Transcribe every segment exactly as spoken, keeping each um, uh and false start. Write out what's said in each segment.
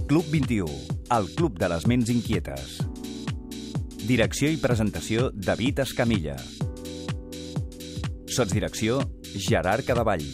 Club vint-i-u, el club de les ments inquietes. Direcció i presentació, David Escamilla. Sotsdirecció, Gerard Cadavall.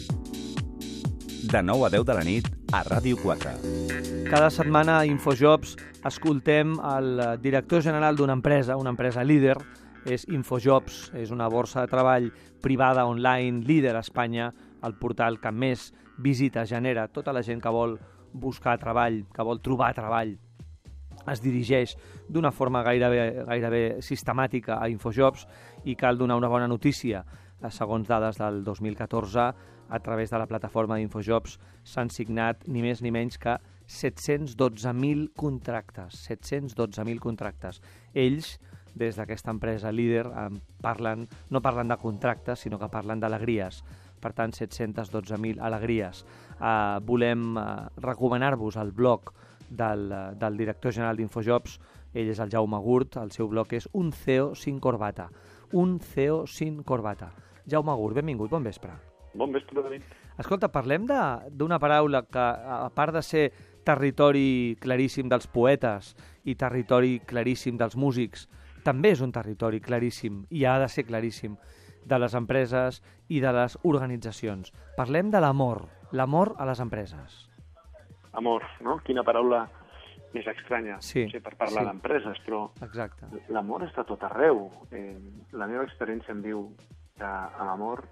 De nou a deu de la nit, a Ràdio quatre. Cada setmana a Infojobs escoltem el director general d'una empresa, una empresa líder, és Infojobs, és una borsa de treball privada online líder a Espanya, el portal que més visites genera. Tota la gent que vol buscar treball, que vol trobar treball, es dirigeix d'una forma gairebé, gairebé sistemàtica a Infojobs, i cal donar una bona notícia. Segons dades del dos mil catorze, a través de la plataforma d'Infojobs s'han signat ni més ni menys que set-cents dotze mil contractes. set-cents dotze mil contractes. Ells, des d'aquesta empresa líder, parlen, no parlen de contractes, sinó que parlen d'alegries. Per tant, set-cents dotze mil alegries. Uh, volem uh, recomanar-vos el blog del, uh, del director general d'Infojobs. Ell és el Jaume Gurt, el seu blog és Un C E O sin corbata. Un C E O sin corbata. Jaume Gurt, benvingut, bon vespre. Bon vespre, David. Escolta, parlem d'una paraula que, a part de ser territori claríssim dels poetes i territori claríssim dels músics, també és un territori claríssim, i ha de ser claríssim, de les empreses i de les organitzacions. Parlem de l'amor, l'amor a les empreses. Amor, no? Quina paraula més estranya, sí, no sé, per parlar sí. d'empreses, però exacte. L'amor està tot arreu. Eh, la meva experiència em diu que a l'amor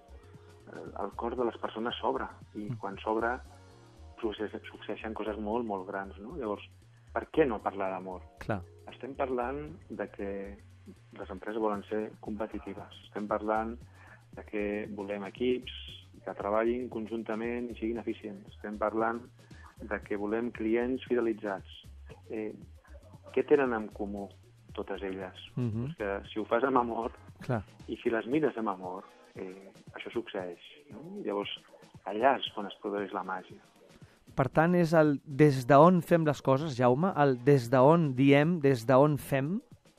el cor de les persones s'obre, i mm. quan s'obre succeeixen coses molt, molt grans, no? Llavors, per què no parlar d'amor? Clar. Estem parlant de que les empreses volen ser competitives. Estem parlant de que volem equips que treballin conjuntament i siguin eficients. Estem parlant de que volem clients fidelitzats. Eh, què tenen en comú totes elles? Mm-hmm. Pues que si ho fas amb amor, clar, i si les mires amb amor, eh, això succeeix, no? Llavors, allà és on es produeix la màgia. Per tant, és el des d'on fem les coses, Jaume? El des d'on diem, des d'on fem?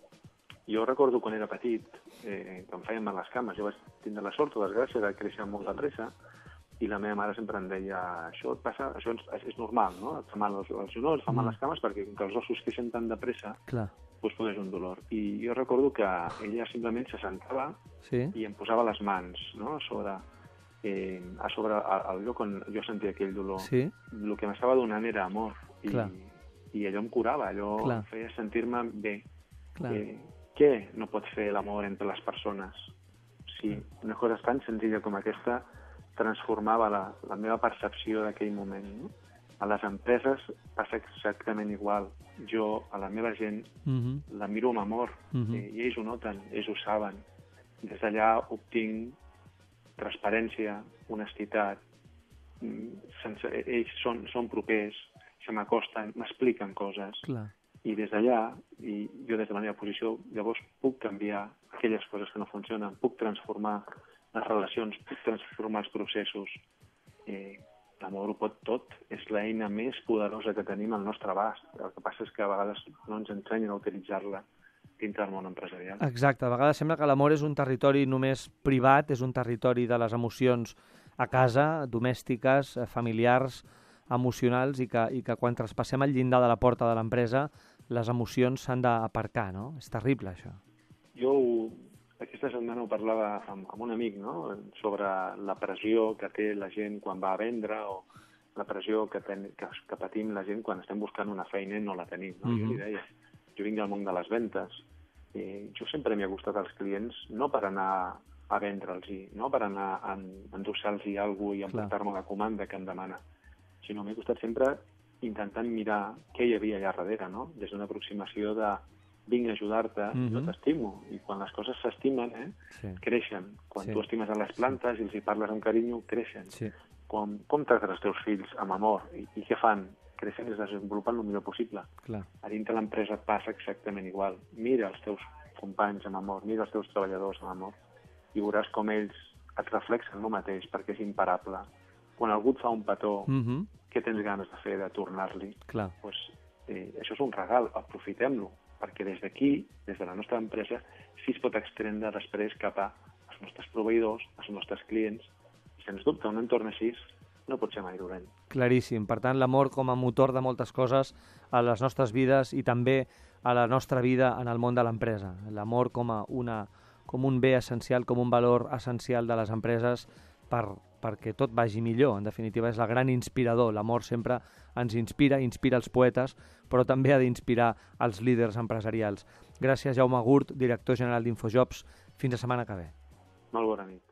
Jo recordo quan era petit, eh, que em feien mal les cames. Jo vaig tindre la sort o desgràcia de créixer molt de pressa, i la meva mare sempre em deia, això et passa, això és, és normal, no? Et fa mal els, els genolls, et fa mal les cames, perquè com que els ossos creixen tan de pressa, clar, doncs produeix un dolor. I jo recordo que ella simplement se sentava, sí, i em posava les mans, no?, a sobre, eh, a sobre el lloc on jo sentia aquell dolor. Sí. El que m'estava donant era amor, i, i allò em curava, allò clar. Em feia sentir-me bé. Eh, què no pot fer l'amor entre les persones? Si una cosa tan senzilla com aquesta transformava la, la meva percepció d'aquell moment, no? A les empreses passa exactament igual. Jo, a la meva gent, mm-hmm. la miro amb amor, mm-hmm. eh, i ells ho noten, ells ho saben. Des d'allà obtinc transparència, honestitat, sense, ells són, són propers, se m'acosten, m'expliquen coses. Clar. I des d'allà, i jo des de la meva posició, llavors puc canviar aquelles coses que no funcionen, puc transformar les relacions, puc transformar els processos. Eh, L'amor ho pot tot, és l'eina més poderosa que tenim al nostre abast. El que passa és que a vegades no ens ensenyen a utilitzar-la dintre del món empresarial. Exacte, a vegades sembla que l'amor és un territori només privat, és un territori de les emocions a casa, domèstiques, familiars, emocionals, i que, i que quan traspassem el llindar de la porta de l'empresa les emocions s'han d'aparcar, no? És terrible, això. Jo aquesta setmana ho parlava amb, amb un amic, no?, sobre la pressió que té la gent quan va a vendre, o la pressió que, ten, que, que patim la gent quan estem buscant una feina i no la tenim, no? Mm-hmm. Jo li deia, jo vinc del món de les ventes, i jo sempre m'he gustat als clients no per anar a vendre'ls, no per anar a endossar-los alguna cosa i emportar-me la comanda que em demana, sinó m'he gustat sempre intentant mirar què hi havia allà darrere, no? Des d'una aproximació de vinc a ajudar-te, mm-hmm. jo t'estimo. I quan les coses s'estimen, eh, sí. creixen. Quan sí. tu estimes a les plantes i els hi parles amb carinyo, creixen. Sí. Com, com tractes els teus fills amb amor? I, i què fan? Creixen i es desenvolupen el millor possible. Clar. A dintre l'empresa passa exactament igual. Mira els teus companys amb amor, mira els teus treballadors amb amor, i veuràs com ells et reflexen el mateix, perquè és imparable. Quan algú et fa un petó, mm-hmm. què tens ganes de fer, de tornar-li? Pues, eh, això és un regal, aprofitem-lo, perquè des d'aquí, des de la nostra empresa, sí es pot extendre després cap als nostres proveïdors, als nostres clients. I, sens dubte, un entorn així no pot ser mai dolent. Claríssim. Per tant, l'amor com a motor de moltes coses a les nostres vides i també a la nostra vida en el món de l'empresa. L'amor com a una, com un bé essencial, com un valor essencial de les empreses per, perquè tot vagi millor. En definitiva, és el gran inspirador. L'amor sempre ens inspira, inspira els poetes, però també ha d'inspirar els líders empresarials. Gràcies, Jaume Gurt, director general d'Infojobs. Fins la setmana que ve. Molt bona nit.